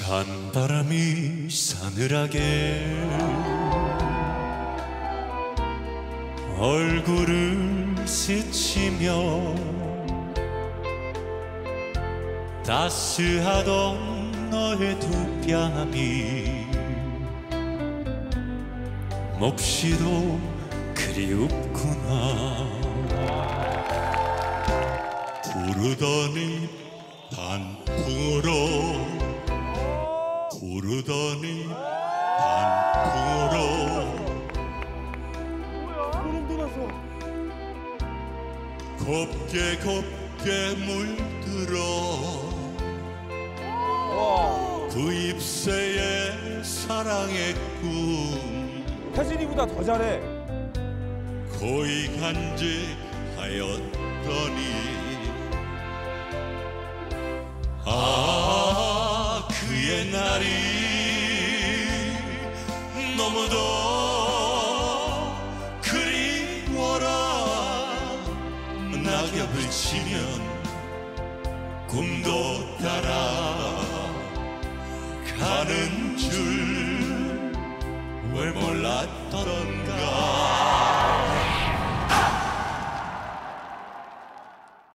찬바람이 싸늘하게 얼굴을 스치며 따스하던 너의 두 뺨이 몹시도 그리웠구나. 부르더니 단풍으로 부르더니 단풍으로 곱게 곱게 물들어 그 잎새의 사랑의 꿈 혜진이보다 더 잘해. 거의 간직하였더니 그의 날이 너무도 그리워라. 낙엽을 치면 꿈도 따라 가는 줄 왜 몰랐던가.